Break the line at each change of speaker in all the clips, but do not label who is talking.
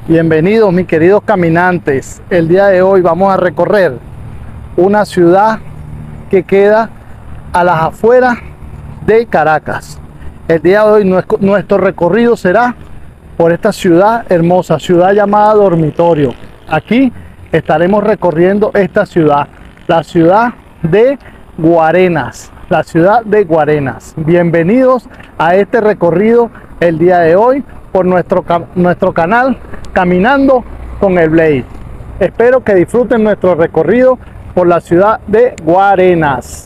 Bienvenidos mis queridos caminantes. El día de hoy vamos a recorrer una ciudad que queda a las afueras de Caracas. El día de hoy nuestro recorrido será por esta ciudad hermosa, ciudad llamada Dormitorio. Aquí estaremos recorriendo esta ciudad, la ciudad de Guarenas. La ciudad de Guarenas. Bienvenidos a este recorrido el día de hoy por nuestro canal Caminando con el Blade. Espero que disfruten nuestro recorrido por la ciudad de Guarenas.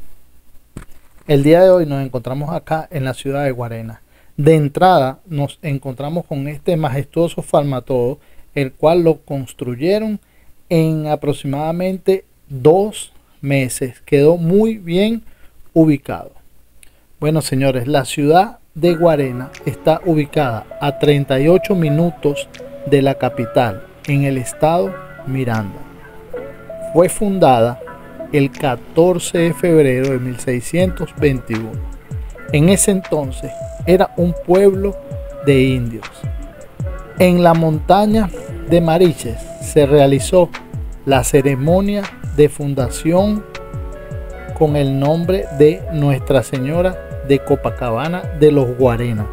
El día de hoy nos encontramos acá en la ciudad de Guarenas. De entrada nos encontramos con este majestuoso Farmatodo, el cual lo construyeron en aproximadamente 2 meses. Quedó muy bien ubicado. Bueno, señores, la ciudad de Guarenas está ubicada a 38 minutos de la capital, en el estado Miranda. Fue fundada el 14 de febrero de 1621. En ese entonces era un pueblo de indios. En la montaña de Mariches se realizó la ceremonia de fundación con el nombre de Nuestra Señora de Copacabana de los Guarenas.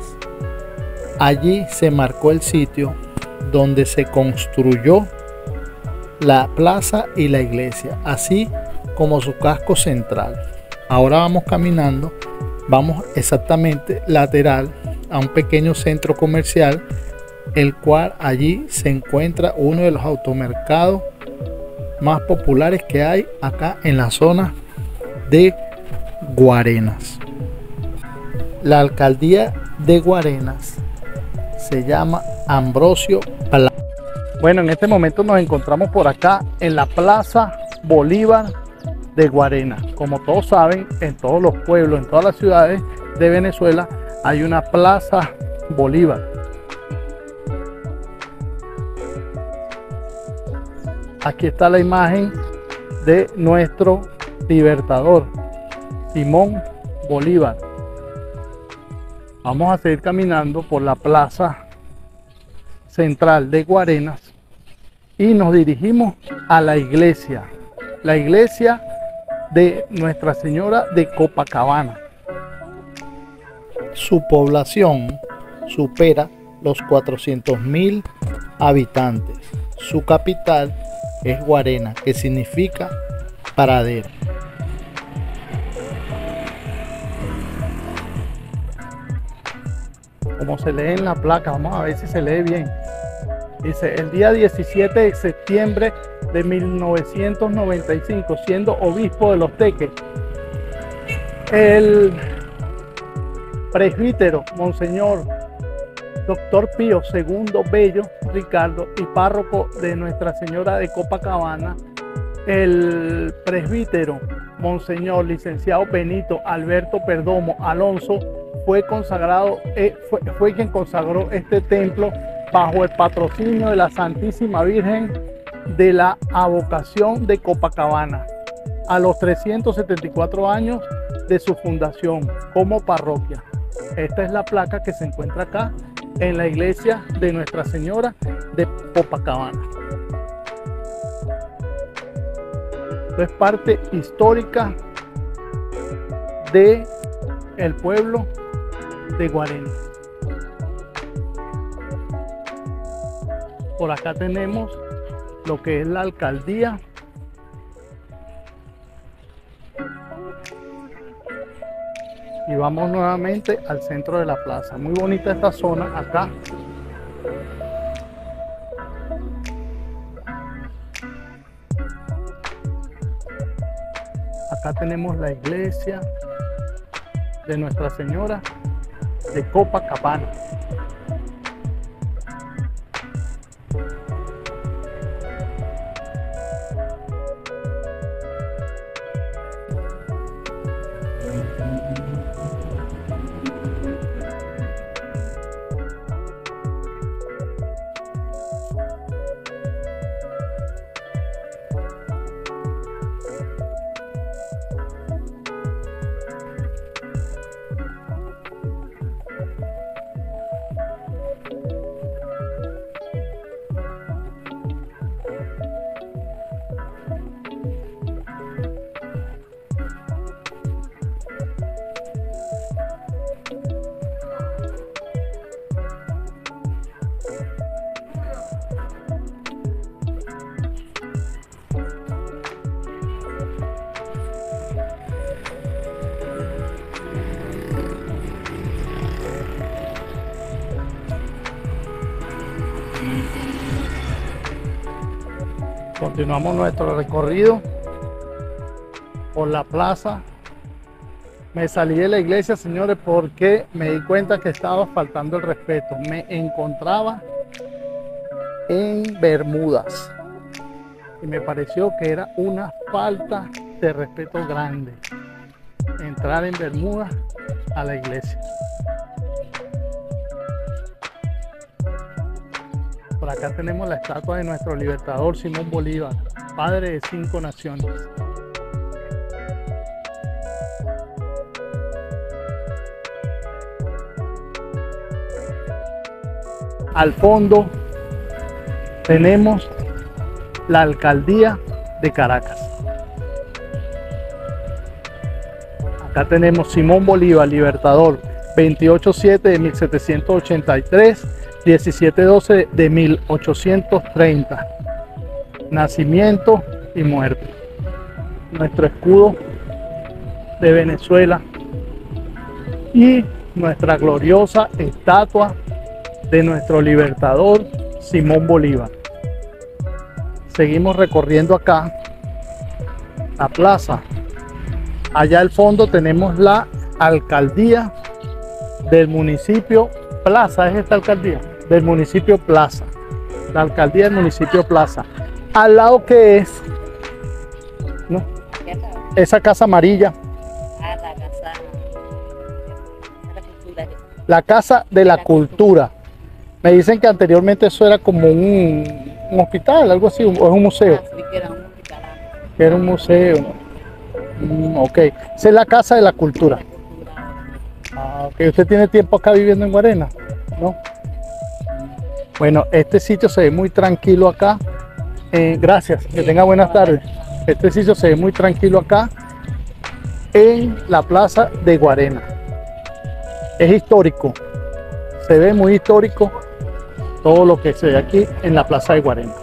Allí se marcó el sitio donde se construyó la plaza y la iglesia, así como su casco central. Ahora vamos caminando, vamos exactamente lateral a un pequeño centro comercial, el cual allí se encuentra uno de los automercados más populares que hay acá en la zona de Guarenas. La alcaldía de Guarenas se llama Ambrosio Plaza. Bueno, en este momento nos encontramos por acá en la Plaza Bolívar de Guarenas. Como todos saben, en todos los pueblos, en todas las ciudades de Venezuela hay una Plaza Bolívar. Aquí está la imagen de nuestro libertador, Simón Bolívar. Vamos a seguir caminando por la plaza central de Guarenas y nos dirigimos a la iglesia de Nuestra Señora de Copacabana. Su población supera los 400.000 habitantes. Su capital es Guarenas, que significa paradero. Como se lee en la placa, vamos a ver si se lee bien. Dice: el día 17 de septiembre de 1995, siendo obispo de Los Teques, el presbítero Monseñor Dr. Pío II Bello Ricardo y párroco de Nuestra Señora de Copacabana, el presbítero Monseñor Licenciado Benito Alberto Perdomo Alonso fue quien consagró este templo bajo el patrocinio de la Santísima Virgen de la Advocación de Copacabana, a los 374 años de su fundación como parroquia. Esta es la placa que se encuentra acá en la iglesia de Nuestra Señora de Copacabana. Esto es parte histórica de el pueblo de Guarenas. Por acá tenemos lo que es la alcaldía. Y vamos nuevamente al centro de la plaza. Muy bonita esta zona acá. Acá tenemos la iglesia de Nuestra Señora de Copacabana. Continuamos nuestro recorrido por la plaza. Me salí de la iglesia, señores, porque me di cuenta que estaba faltando el respeto. Me encontraba en Bermudas y me pareció que era una falta de respeto grande entrar en Bermudas a la iglesia. Por acá tenemos la estatua de nuestro libertador Simón Bolívar, padre de 5 naciones. Al fondo tenemos la alcaldía de Caracas. Acá tenemos Simón Bolívar, libertador, 28-7 de 1783, 17-12 de 1830. Nacimiento y muerte. Nuestro escudo de Venezuela y nuestra gloriosa estatua de nuestro libertador Simón Bolívar. Seguimos recorriendo acá la plaza. Allá al fondo tenemos la alcaldía del municipio Plaza. ¿Es esta alcaldía? Del municipio Plaza. La alcaldía del municipio Plaza. Al lado, que es, ¿no?, esa casa amarilla. La casa de la cultura. Me dicen que anteriormente eso era como un hospital, algo así, o es un museo.
Sí, que era un hospital.
Que era un museo. Ok, esa es la casa de la cultura. Ok, ¿usted tiene tiempo acá viviendo en Guarena? ¿No? Bueno, este sitio se ve muy tranquilo acá. Gracias, que tenga buenas tardes. Este sitio se ve muy tranquilo acá en la plaza de Guarena. Es histórico, se ve muy histórico todo lo que se ve aquí en la plaza de Guarena.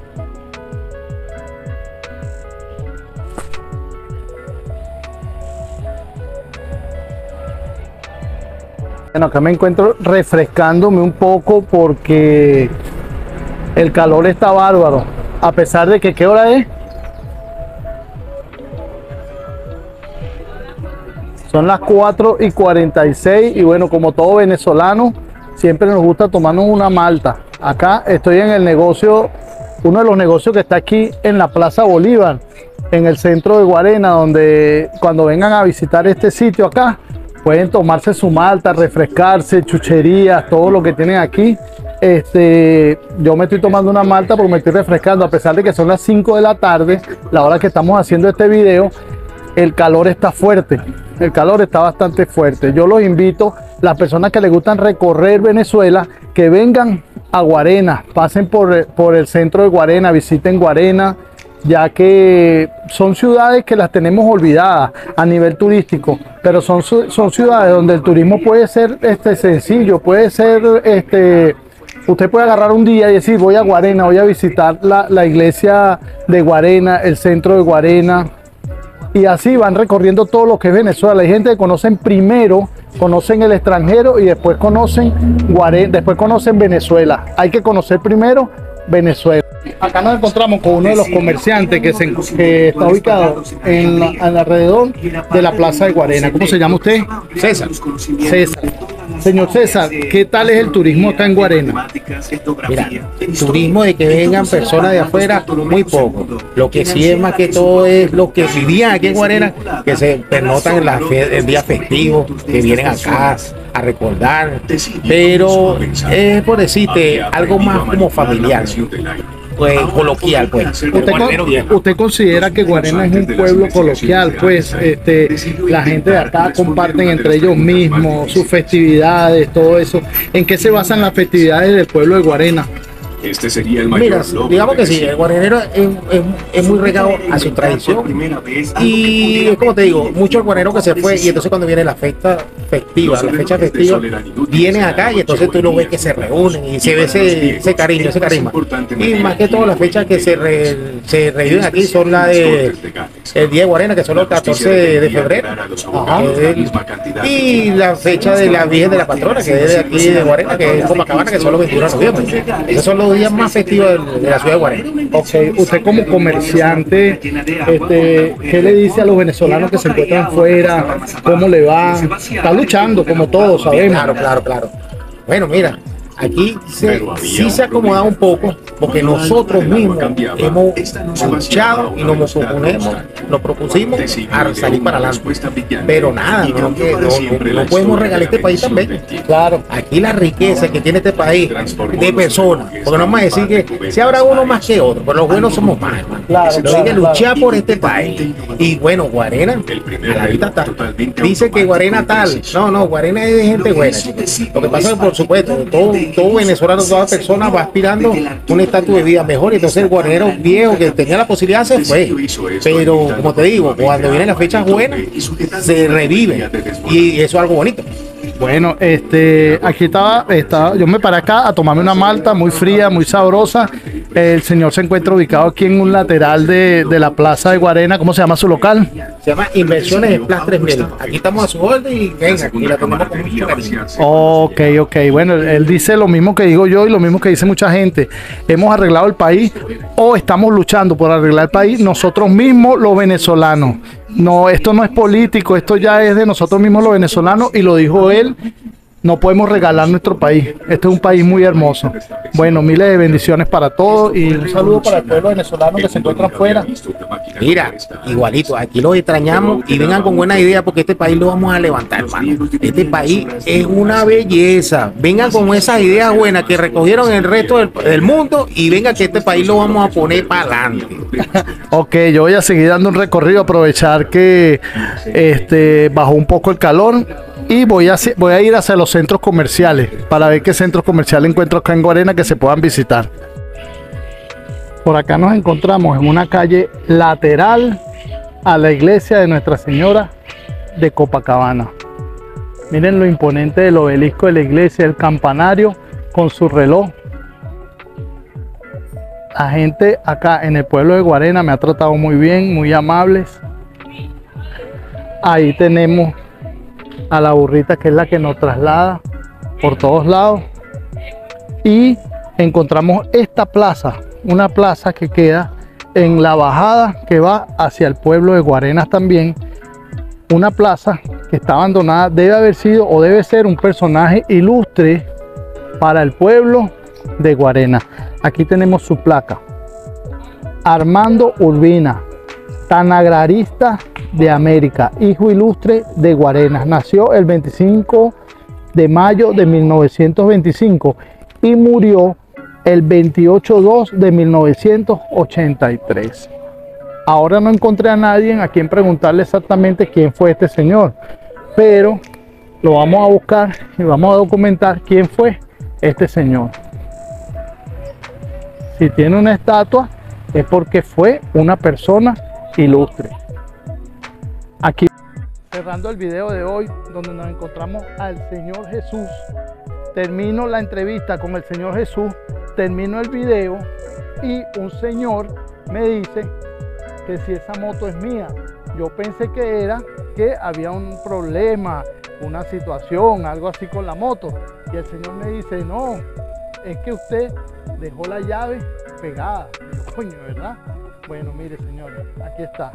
Bueno, acá me encuentro refrescándome un poco porque el calor está bárbaro, a pesar de que, ¿qué hora es? Son las 4:46 y bueno, como todo venezolano, siempre nos gusta tomarnos una malta. Acá estoy en el negocio, uno de los negocios que está aquí en la Plaza Bolívar, en el centro de Guarena, donde cuando vengan a visitar este sitio acá, pueden tomarse su malta, refrescarse, chucherías, todo lo que tienen aquí. Yo me estoy tomando una malta porque me estoy refrescando, a pesar de que son las 5 de la tarde, la hora que estamos haciendo este video. El calor está fuerte, el calor está bastante fuerte. Yo los invito, las personas que les gustan recorrer Venezuela, que vengan a Guarena, pasen por el centro de Guarena, visiten Guarena, ya que son ciudades que las tenemos olvidadas a nivel turístico, pero son ciudades donde el turismo puede ser sencillo, puede ser, usted puede agarrar un día y decir, voy a Guarena, voy a visitar la iglesia de Guarena, el centro de Guarena, y así van recorriendo todo lo que es Venezuela. Hay gente que conocen primero, conocen el extranjero y después conocen Guarena, después conocen Venezuela. Hay que conocer primero Venezuela. Acá nos encontramos con uno de los comerciantes que está ubicado en alrededor de la plaza de Guarena. ¿Cómo se llama usted?
César.
César. Señor César, ¿qué tal es el turismo acá en Guarena?
Mira, el turismo de que vengan personas de afuera, muy poco. Lo que sí es más que todo es los que vivían aquí en Guarena, que se pernotan en el día festivo, que vienen acá a recordar, pero es por decirte algo más como familiar, pues coloquial, pues.
¿Usted considera que Guarena es un pueblo coloquial? Pues la gente de acá comparten entre ellos mismos sus festividades, todo eso. ¿En qué se basan las festividades del pueblo de Guarena?
Este sería el mayor.
Mira, digamos que sí, el guarenero es muy regado a su tradición y es como te digo, muchos guareros que se fue y entonces cuando viene la fecha festiva, vienen acá y entonces tú lo ves que se reúnen y se ve ese cariño, ese carisma. Y más que todo las fechas que se reúnen aquí son la de el día de Guarena, que son los 14 de febrero. Ajá. Y la fecha de la Virgen de la Patrona, que es de aquí de Guarena, que es Copacabana, que son los 21 de noviembre. Esos son los los días más festivos de la ciudad de Guarena.
Ok, usted como comerciante, ¿qué le dice a los venezolanos que se encuentran fuera? ¿Cómo le va? Está luchando, como todos sabemos.
Claro. Bueno, mira, aquí sí se ha acomodado un poco, porque nosotros mismos hemos luchado y nos propusimos a salir para adelante. Pero nada, no podemos regalar este país también.
Claro.
Aquí la riqueza que tiene este país de personas, porque no vamos a decir que si habrá uno más que otro, pero los buenos somos más, hermano. Hay que luchar por este país. Y bueno, Guarena, ahorita está. Dice que Guarena tal. No, Guarena es de gente buena. Lo que pasa es que, por supuesto, todo venezolano, toda persona va aspirando un estatus de vida mejor. Y entonces el guarenero viejo que tenía la posibilidad se fue. Pero, como te digo, cuando vienen las fechas buenas, se revive. Y eso es algo bonito.
Bueno, aquí estaba, yo me paré acá a tomarme una malta muy fría, muy sabrosa. El señor se encuentra ubicado aquí en un lateral de la plaza de Guarena. ¿Cómo se llama su local?
Se llama Inversiones en Plus 3000. Aquí estamos a su orden y venga, aquí la tenemos con mucho cariño.
Ok. Bueno, él dice lo mismo que digo yo y lo mismo que dice mucha gente. Hemos arreglado el país o estamos luchando por arreglar el país nosotros mismos, los venezolanos. No, esto no es político, esto ya es de nosotros mismos los venezolanos y lo dijo él. No podemos regalar nuestro país. Este es un país muy hermoso. Bueno, miles de bendiciones para todos y un saludo para el pueblo venezolano que se encuentra afuera.
Mira, igualito, aquí los extrañamos y vengan con buena idea porque este país lo vamos a levantar, hermano. Este país es una belleza. Vengan con esas ideas buenas que recogieron el resto del mundo y vengan que este país lo vamos a poner para adelante.
Ok, yo voy a seguir dando un recorrido, aprovechar que bajó un poco el calor. Y voy a ir hacia los centros comerciales para ver qué centros comerciales encuentro acá en Guarena que se puedan visitar. Por acá nos encontramos en una calle lateral a la iglesia de Nuestra Señora de Copacabana. Miren lo imponente del obelisco de la iglesia, el campanario con su reloj. La gente acá en el pueblo de Guarena me ha tratado muy bien, muy amables. Ahí tenemos a la burrita que es la que nos traslada por todos lados y encontramos esta plaza, una plaza que queda en la bajada que va hacia el pueblo de Guarenas también, una plaza que está abandonada, debe haber sido o debe ser un personaje ilustre para el pueblo de Guarenas. Aquí tenemos su placa: Armando Urbina, tan agrarista de América, hijo ilustre de Guarenas. Nació el 25 de mayo de 1925 y murió el 28/2 de 1983. Ahora no encontré a nadie a quien preguntarle exactamente quién fue este señor, pero lo vamos a buscar y vamos a documentar quién fue este señor. Si tiene una estatua es porque fue una persona ilustre. Aquí cerrando el video de hoy, donde nos encontramos al Señor Jesús. Termino la entrevista con el Señor Jesús, termino el video y un señor me dice que si esa moto es mía. Yo pensé que era que había un problema, una situación, algo así con la moto, y el señor me dice: no, es que usted dejó la llave pegada. Y yo, coño, ¿verdad? Bueno, mire, señores, aquí está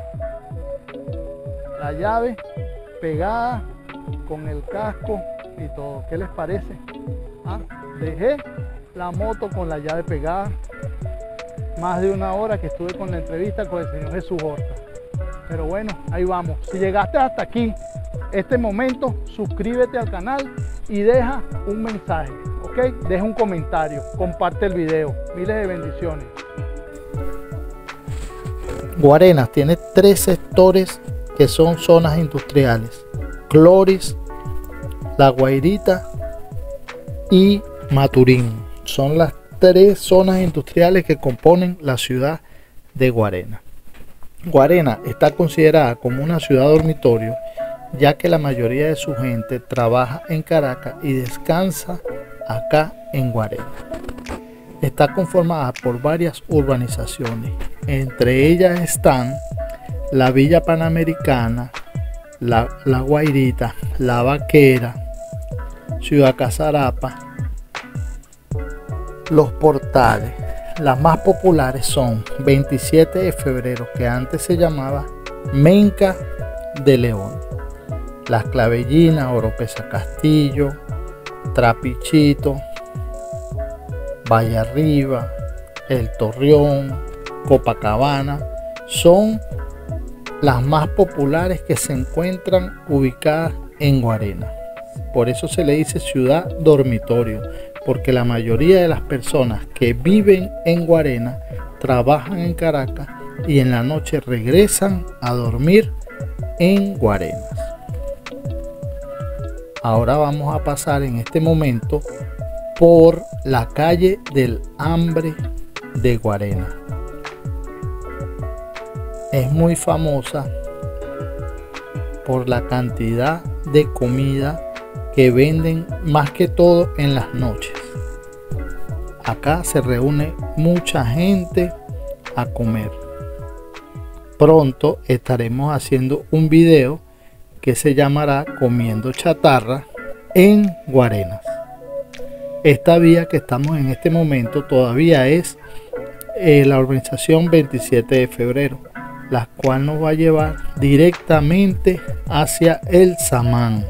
la llave pegada con el casco y todo. ¿Qué les parece? Dejé la moto con la llave pegada. Más de una hora que estuve con la entrevista con el señor Jesús Horta. Pero bueno, ahí vamos. Si llegaste hasta aquí, este momento, suscríbete al canal y deja un mensaje, ¿ok? Deja un comentario, comparte el video. Miles de bendiciones. Guarenas tiene 3 sectores que son zonas industriales: Cloris, La Guairita y Maturín. Son las 3 zonas industriales que componen la ciudad de Guarena. Guarena está considerada como una ciudad dormitorio, ya que la mayoría de su gente trabaja en Caracas y descansa acá en Guarena. Está conformada por varias urbanizaciones, entre ellas están la Villa Panamericana, la Guairita, La Vaquera, Ciudad Casarapa, Los portales. Las más populares son 27 de febrero, que antes se llamaba Menca de León, Las Clavellinas, Oropesa Castillo, Trapichito, Valle Arriba, El Torreón, Copacabana, son las más populares que se encuentran ubicadas en Guarena. Por eso se le dice ciudad dormitorio, porque la mayoría de las personas que viven en Guarena trabajan en Caracas y en la noche regresan a dormir en Guarenas. Ahora vamos a pasar en este momento por la calle del Hambre de Guarena. Es muy famosa por la cantidad de comida que venden, más que todo en las noches. Acá se reúne mucha gente a comer. Pronto estaremos haciendo un video que se llamará Comiendo Chatarra en Guarenas. Esta vía que estamos en este momento todavía es la urbanización 27 de febrero, la cual nos va a llevar directamente hacia el Samán.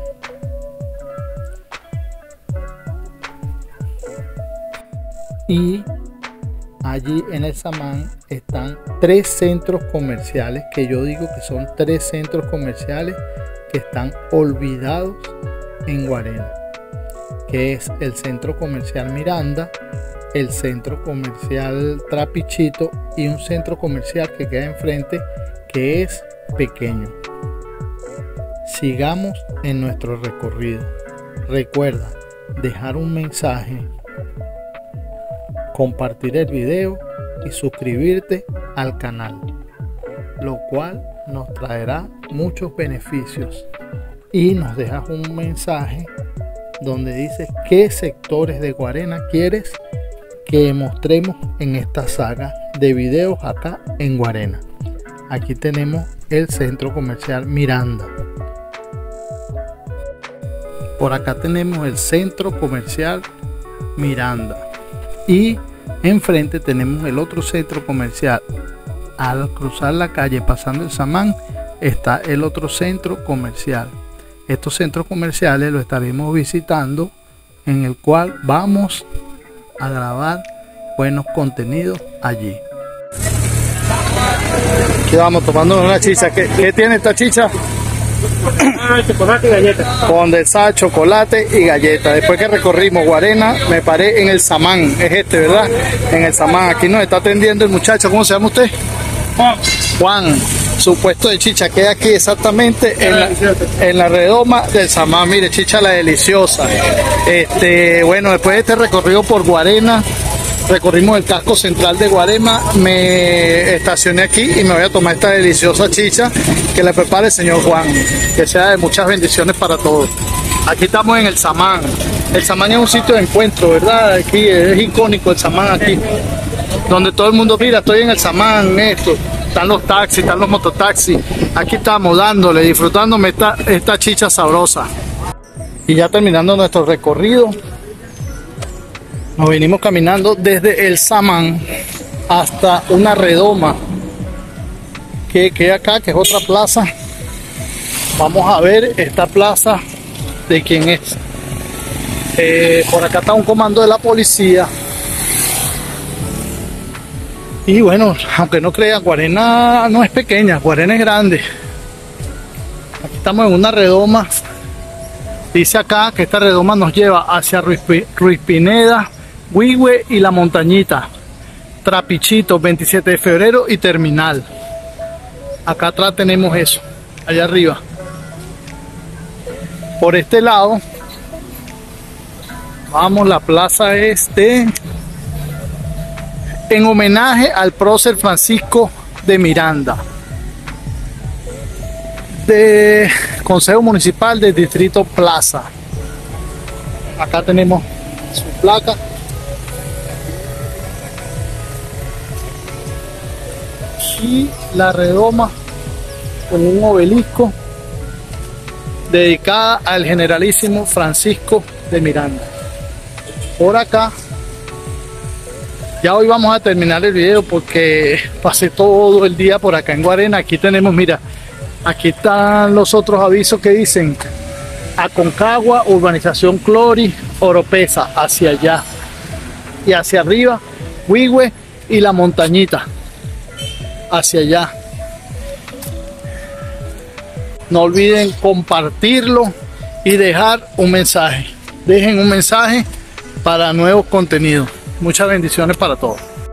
Y allí en el Samán están 3 centros comerciales, que yo digo que son 3 centros comerciales que están olvidados en Guarena, que es el centro comercial Miranda, el centro comercial Trapichito y un centro comercial que queda enfrente que es pequeño. Sigamos en nuestro recorrido. Recuerda dejar un mensaje, compartir el video y suscribirte al canal, lo cual nos traerá muchos beneficios. Y nos dejas un mensaje donde dices qué sectores de Guarena quieres que mostremos en esta saga de videos acá en Guarena. Aquí tenemos el centro comercial Miranda. Por acá tenemos el centro comercial Miranda. Y enfrente tenemos el otro centro comercial. Al cruzar la calle pasando el Samán está el otro centro comercial. Estos centros comerciales los estaremos visitando, en el cual vamos a grabar buenos contenidos allí. Aquí vamos tomando una chicha. ¿Qué tiene esta chicha?
Chocolate y galleta.
Condensada, chocolate y galleta. Después que recorrimos Guarena, me paré en el Samán. Es este, ¿verdad? En el Samán. Aquí nos está atendiendo el muchacho. ¿Cómo se llama usted? Juan. Su puesto de chicha queda aquí exactamente en la redoma del Samán. Mire, chicha la deliciosa. Bueno, después de este recorrido por Guarena, recorrimos el casco central de Guarena, me estacioné aquí y me voy a tomar esta deliciosa chicha que le prepara el señor Juan. Que sea de muchas bendiciones para todos. Aquí estamos en el Samán. El Samán es un sitio de encuentro, ¿verdad? Aquí es icónico el Samán aquí, donde todo el mundo mira, estoy en el Samán, esto. Están los taxis, están los mototaxis. Aquí estamos dándole, disfrutándome esta chicha sabrosa. Y ya terminando nuestro recorrido, nos venimos caminando desde el Samán hasta una redoma que queda acá, que es otra plaza. Vamos a ver esta plaza de quién es. Por acá está un comando de la policía. Y bueno, aunque no crean, Guarena no es pequeña, Guarena es grande. Aquí estamos en una redoma. Dice acá que esta redoma nos lleva hacia Ruiz Pineda, Huigüe y La Montañita, Trapichito, 27 de febrero y Terminal. Acá atrás tenemos eso, allá arriba. Por este lado, vamos, la plaza este, en homenaje al prócer Francisco de Miranda, de Consejo Municipal del Distrito Plaza. Acá tenemos su placa. Y la redoma con un obelisco dedicada al generalísimo Francisco de Miranda. Por acá Ya hoy vamos a terminar el video porque pasé todo el día por acá en Guarena. Aquí tenemos, mira, aquí están los otros avisos que dicen Aconcagua, urbanización Clori, Oropesa, hacia allá. Y hacia arriba, Huigüe y la montañita, hacia allá. No olviden compartirlo y dejar un mensaje. Dejen un mensaje para nuevos contenidos. Muchas bendiciones para todos.